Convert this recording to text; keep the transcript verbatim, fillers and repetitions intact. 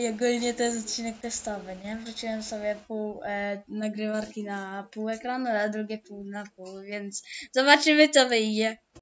I ogólnie to jest odcinek testowy, nie? Wrzuciłem sobie pół e, nagrywarki na pół ekranu, a drugie pół na pół, więc zobaczymy co wyjdzie.